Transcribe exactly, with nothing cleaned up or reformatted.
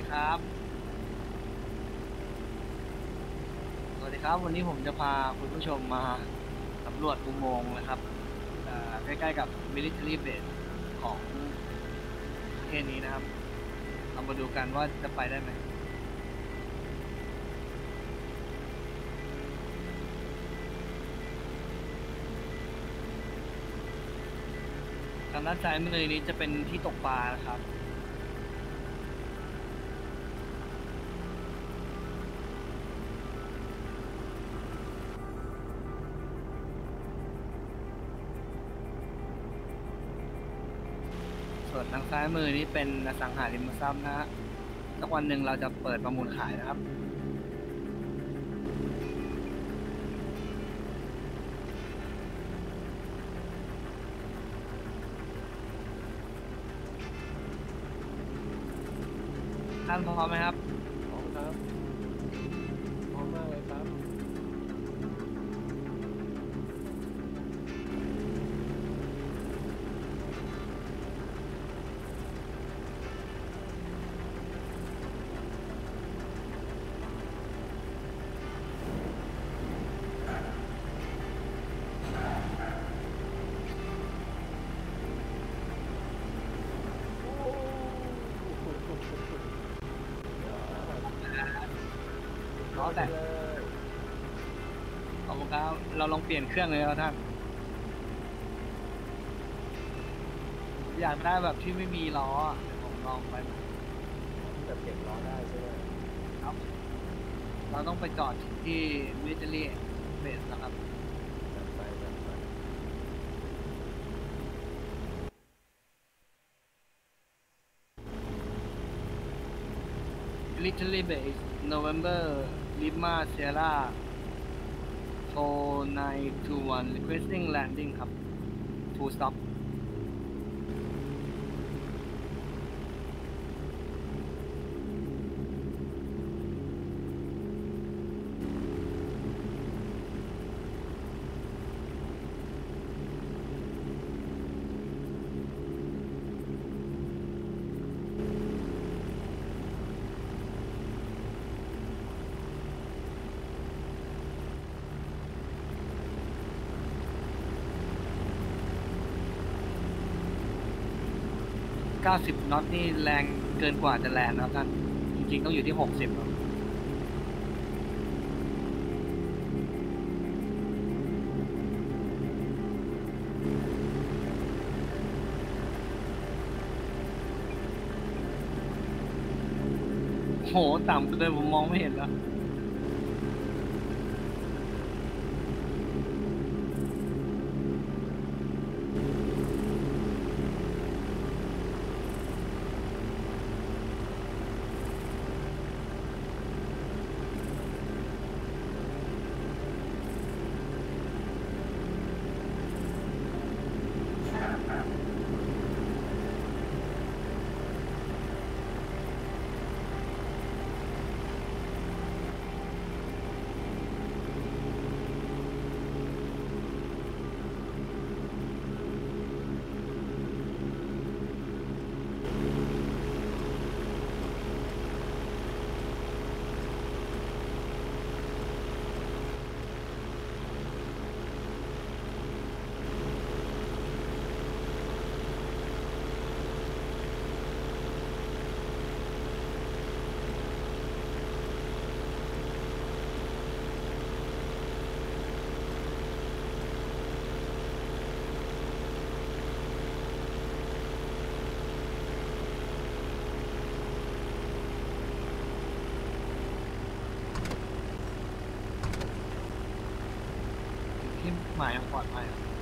ครับสวัสดีครับวันนี้ผมจะพาคุณผู้ชมมาสำรวจอุโมงค์นะครับอ่าใกล้ๆกับ military base ของประเทศนี้นะครับเรามาดูกันว่าจะไปได้ไหมทางด้านซ้ายมือนี้จะเป็นที่ตกปลานะครับส่วนทางซ้ายมือนี้เป็นอสังหาริมทรัพย์นะฮะสักวันหนึ่งเราจะเปิดประมูลขายนะครับท่านพร้อมไหมครับพร้อมครับพร้อมมากเลยครับล้อแต่เลยขอบคุณครับเราลองเปลี่ยนเครื่องเลยครับท่านอยากได้แบบที่ไม่มีล้ออะเดี๋ยวผมลองไปแต่เปลี่ยนล้อได้ใช่ไหมครับเราต้องไปจอดที่ military base นะครับจัดไปจัดไป military base November Lima Sierra four nine two one requesting landing ครับ full stop เก้าสิบน็อตนี่แรงเกินกว่าจะแรงนะครับท่านจริงๆต้องอยู่ที่หกสิบครับโหต่ำเลยผมมองไม่เห็นแล้วที่หมายยังปลอดภัยครับ